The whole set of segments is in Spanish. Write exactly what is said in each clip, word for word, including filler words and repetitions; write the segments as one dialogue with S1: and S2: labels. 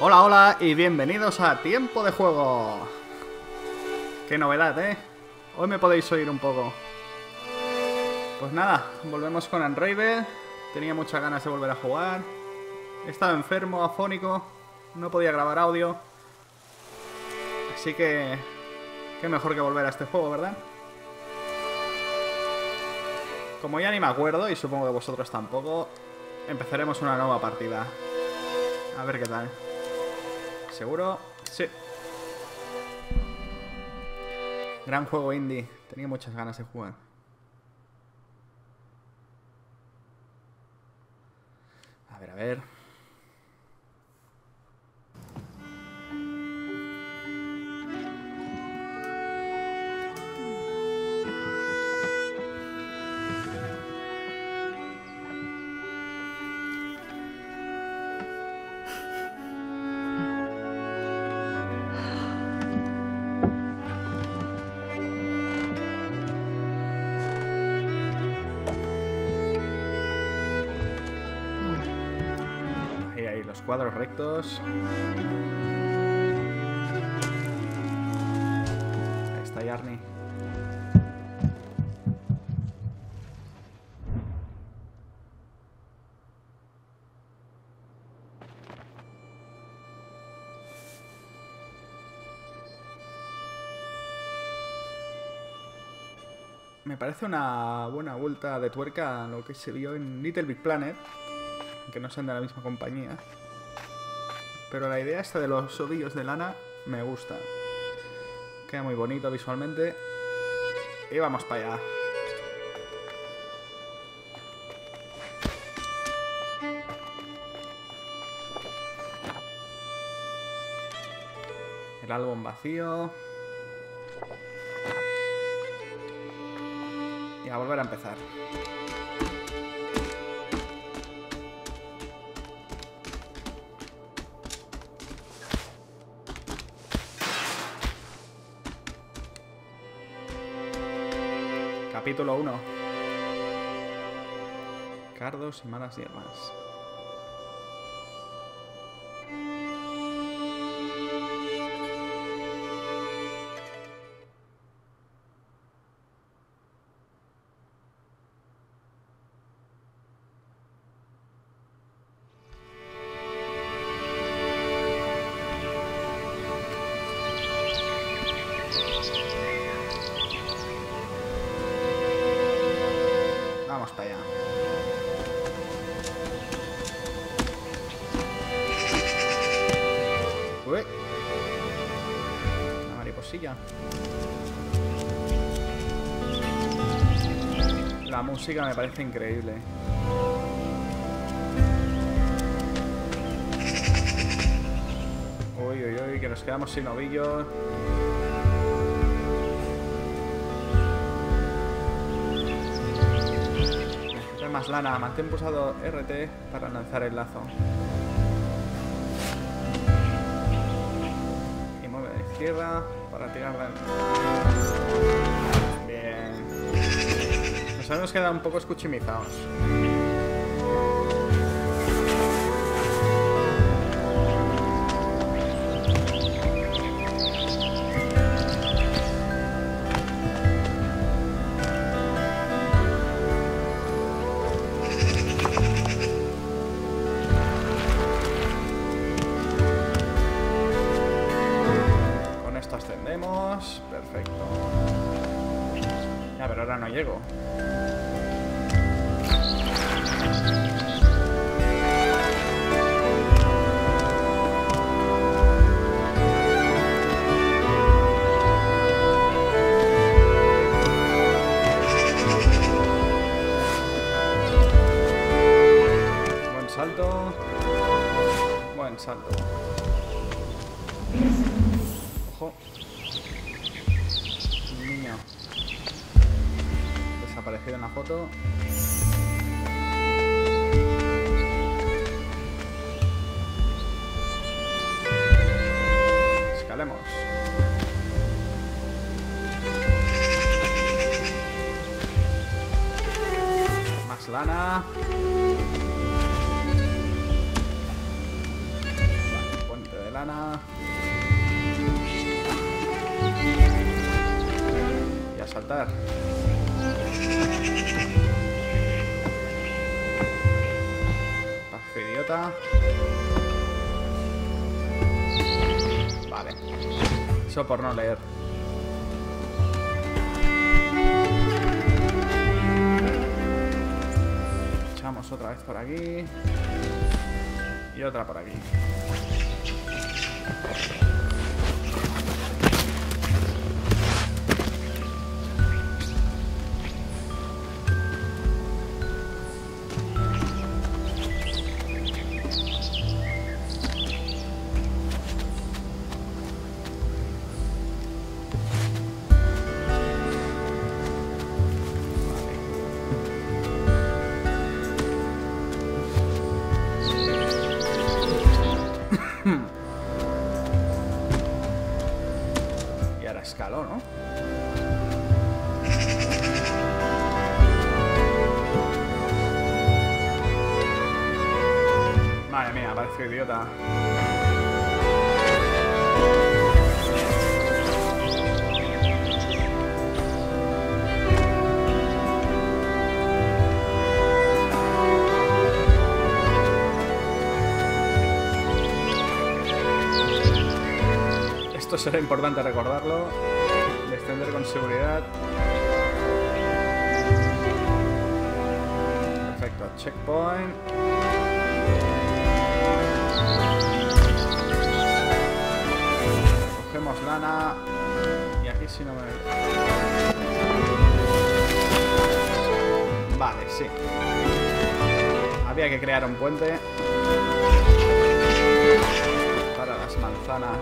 S1: Hola, hola y bienvenidos a Tiempo de Juego. Qué novedad, ¿eh? Hoy me podéis oír un poco. Pues nada, volvemos con Unravel. Tenía muchas ganas de volver a jugar. He estado enfermo, afónico. No podía grabar audio. Así que... qué mejor que volver a este juego, ¿verdad? Como ya ni me acuerdo, y supongo que vosotros tampoco, empezaremos una nueva partida. A ver qué tal. ¿Seguro? Sí. Gran juego indie. Tenía muchas ganas de jugar. A ver, a ver. Ahí, ahí, los cuadros rectos. Ahí está Yarny. Me parece una buena vuelta de tuerca a lo que se vio en Little Big Planet, que no sean de la misma compañía. Pero la idea esta de los ovillos de lana me gusta. Queda muy bonito visualmente. Y vamos para allá. El álbum vacío. Y a volver a empezar. Capítulo uno. Cardos y malas hierbas. Vamos para allá. Uy. Una mariposilla. La música me parece increíble. Uy, uy, uy, que nos quedamos sin ovillos. Más lana, mantén pulsado R T para lanzar el lazo. Y mueve a la izquierda para tirarla. Bien. Nos hemos quedado un poco escuchimizados. Ascendemos, perfecto. Ya, pero ahora no llego. Buen salto. Buen salto. Ojo. Un niño desaparecido en la foto. Escalemos. Más lana. Puente lana. Y a saltar. Paso idiota. Vale. Eso por no leer. Echamos otra vez por aquí. Y otra por aquí. Y ahora escaló, ¿no? Madre mía, parece idiota. Esto será importante recordarlo. Descender con seguridad. Perfecto, checkpoint. Cogemos lana. Y aquí si no me... Vale, sí. Había que crear un puente para las manzanas.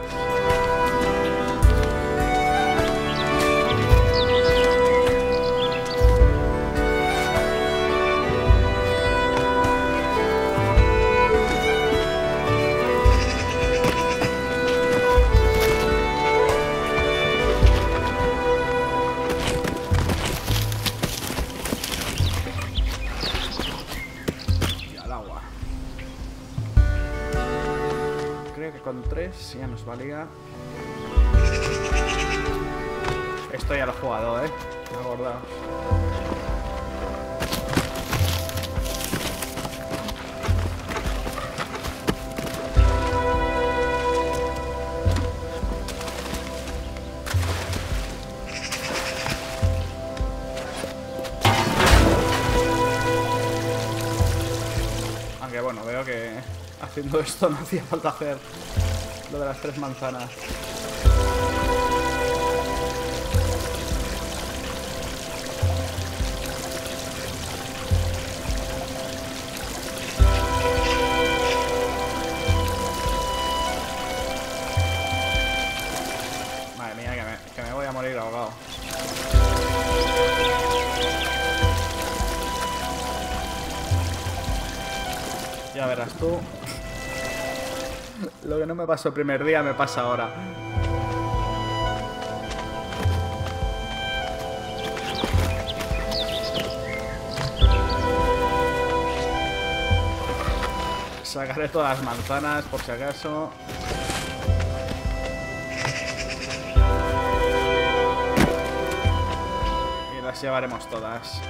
S1: Con tres ya nos valía. Esto ya lo he jugado, eh. Acordaos. Aunque bueno, veo que haciendo esto no hacía falta hacer lo de las tres manzanas. Madre mía, que me, que me voy a morir ahogado. Ya verás tú. Lo que no me pasó el primer día me pasa ahora. Sacaré todas las manzanas por si acaso. Y las llevaremos todas.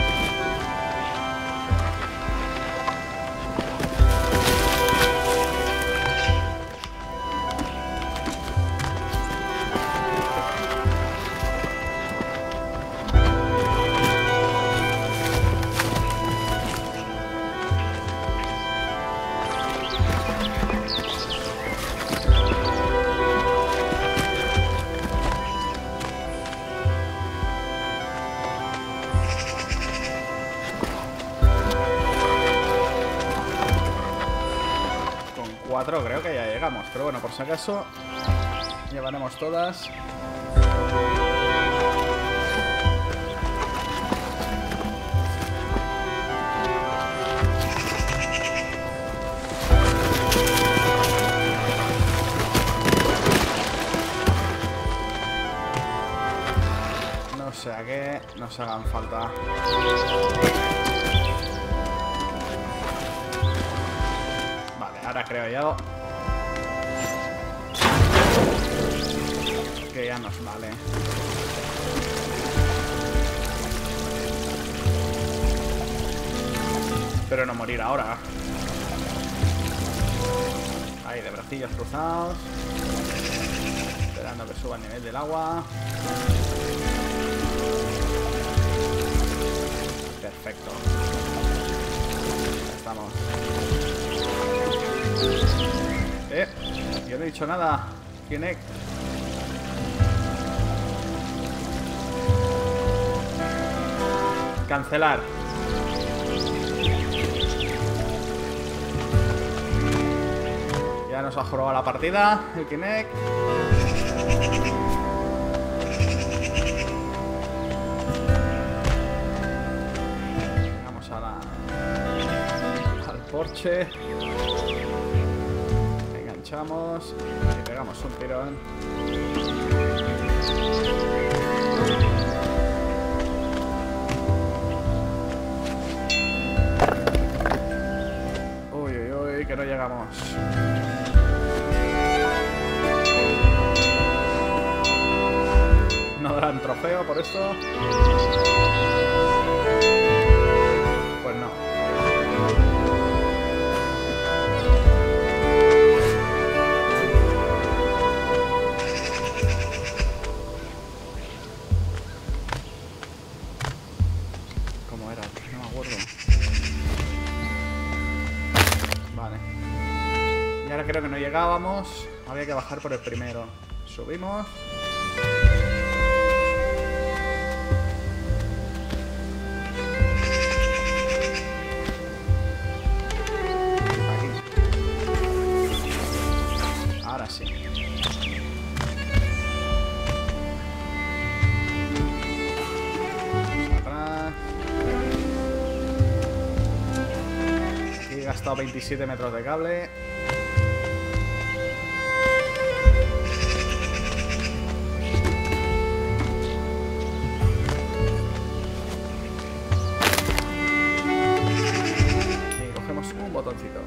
S1: cuatro creo que ya llegamos, pero bueno, por si acaso llevaremos todas. No sé a qué nos hagan falta. Ahora creo yo Que ya nos vale. Espero no morir ahora. Ahí, de bracillos cruzados. Esperando que suba el nivel del agua. Perfecto. Ya estamos. Eh, yo no he dicho nada. Kinect. Cancelar. Ya nos ha jorobado la partida, el Kinect. Vamos a la... al Porsche. Enganchamos y pegamos un tirón. Uy, uy, uy, que no llegamos. No darán trofeo por esto. Pues no. ¿Cómo era? No me acuerdo. Vale. Y ahora creo que no llegábamos. Había que bajar por el primero. Subimos. Sí. Atrás. Aquí he gastado veintisiete metros de cable. Y cogemos un botoncito.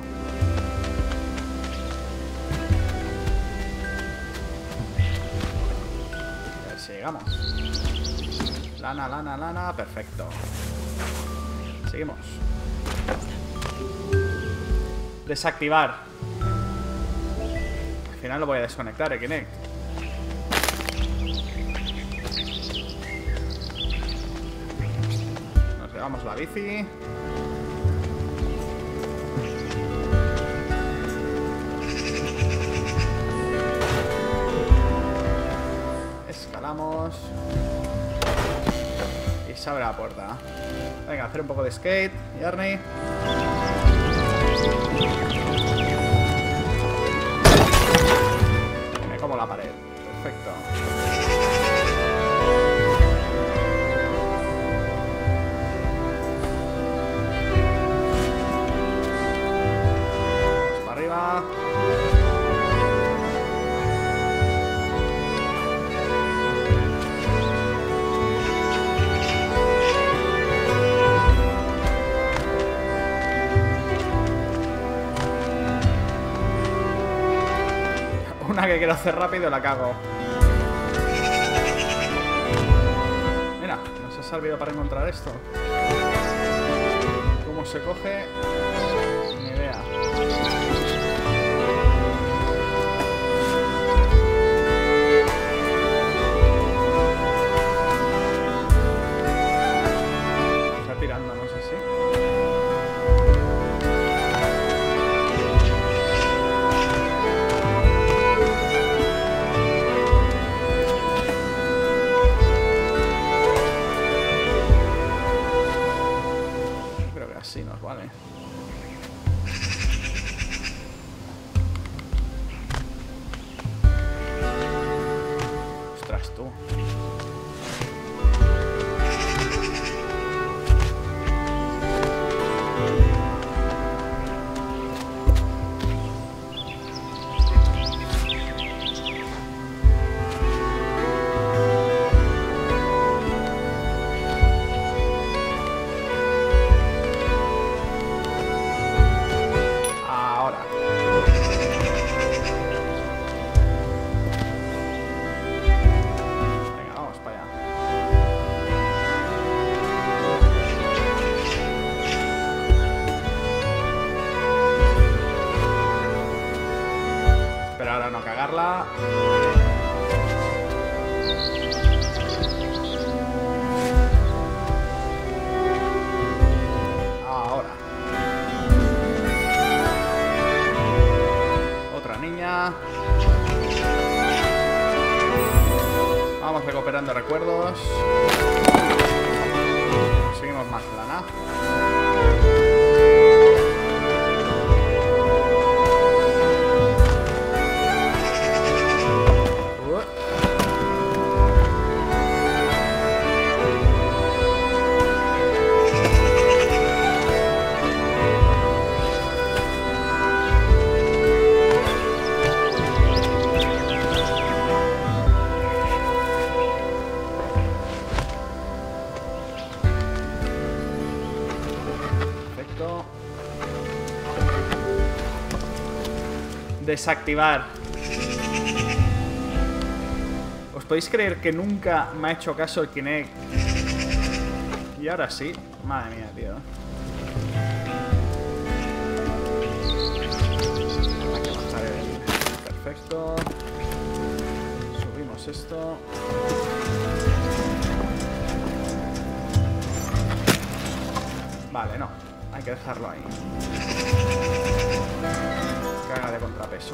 S1: Llegamos. Lana, lana, lana. Perfecto. Seguimos. Desactivar. Al final lo voy a desconectar, el Kinect. Nos llevamos la bici. Escalamos. Y se abre la puerta. Venga, hacer un poco de skate, Yarny. Me como la pared. Perfecto. Vamos para arriba. Una que quiero hacer rápido la cago. Mira, nos ha servido para encontrar esto. ¿Cómo se coge? Ni idea. Está tirando, no sé si. Así nos vale. Ostras, tú. ahora no cagarla. Ahora. Otra niña. Vamos recuperando recuerdos. Seguimos más lana. Desactivar. ¿Os podéis creer que nunca me ha hecho caso el Kinect? Y ahora sí. Madre mía, tío. Hay que bajar el... Perfecto. Subimos esto. Vale, no. Hay que dejarlo ahí. Carga de contrapeso.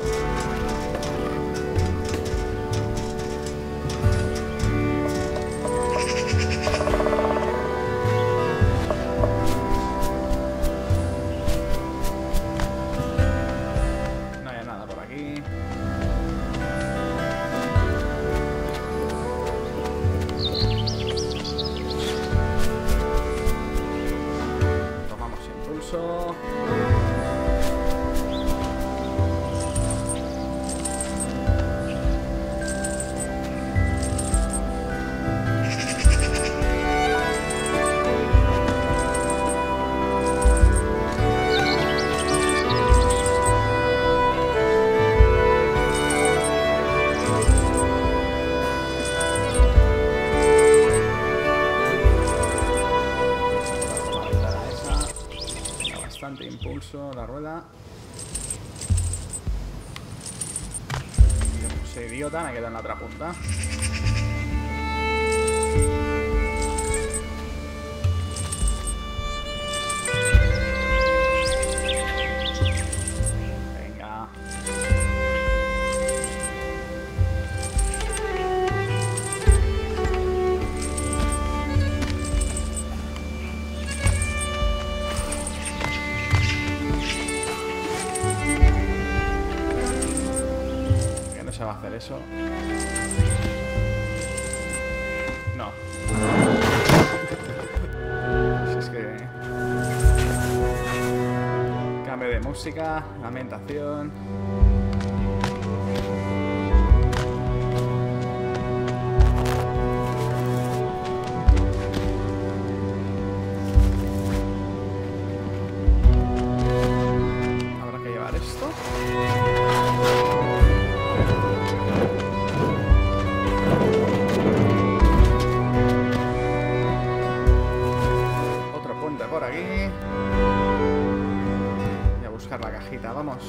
S1: No hay nada por aquí. Tomamos impulso. Impulso, la rueda. Soy idiota, me quedo en la otra punta. Venga. Se va a hacer eso. No. Si es que... Cambio de música, ambientación. Habrá que llevar esto. Por aquí y a buscar la cajita, vamos.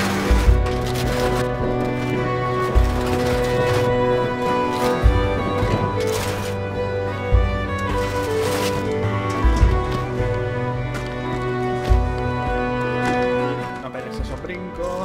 S1: No pegues eso, brinco.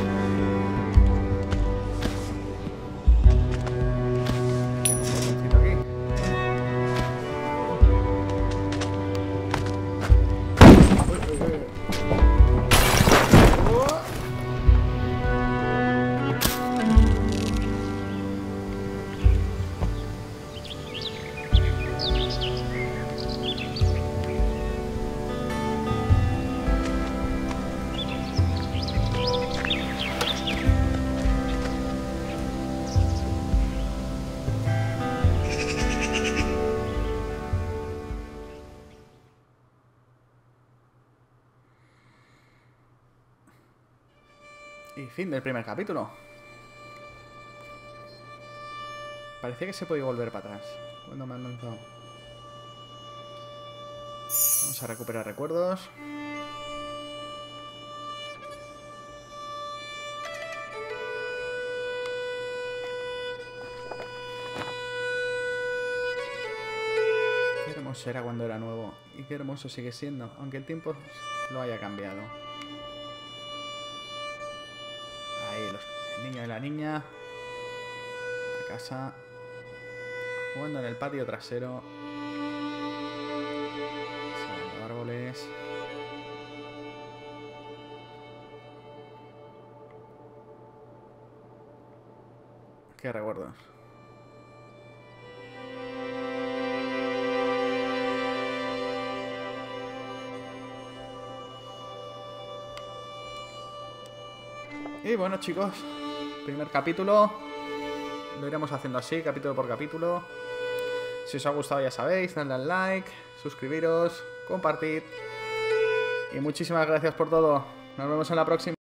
S1: Y fin del primer capítulo. Parecía que se podía volver para atrás. Cuando me han lanzado. Vamos a recuperar recuerdos. hermoso era cuando era nuevo. Y qué hermoso sigue siendo, aunque el tiempo lo haya cambiado. Ahí, los, el niño y la niña. A casa. Jugando en el patio trasero. Salvando árboles. Qué recuerdos. Y bueno, chicos, primer capítulo. Lo iremos haciendo así, capítulo por capítulo. Si os ha gustado ya sabéis, dadle al like, suscribiros, compartid. Y muchísimas gracias por todo. Nos vemos en la próxima.